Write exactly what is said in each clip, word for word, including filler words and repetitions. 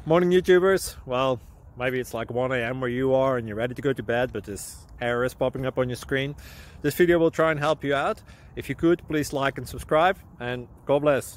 Morning YouTubers. Well, maybe it's like one A M where you are and you're ready to go to bed, but this error is popping up on your screen. This video will try and help you out. If you could, please like and subscribe, and God bless.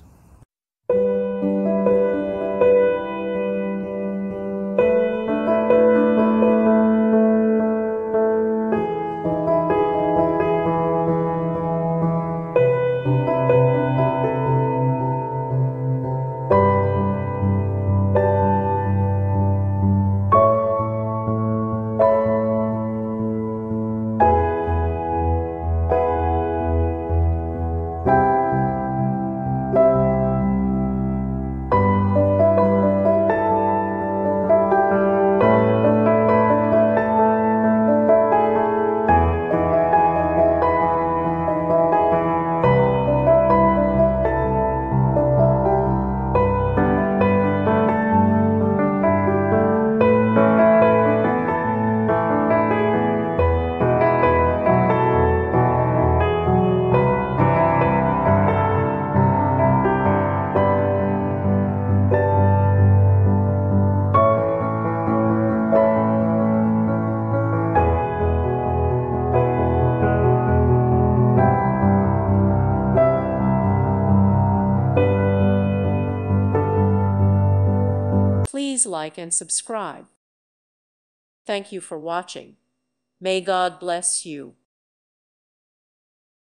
Please like and subscribe. Thank you for watching. May God bless you.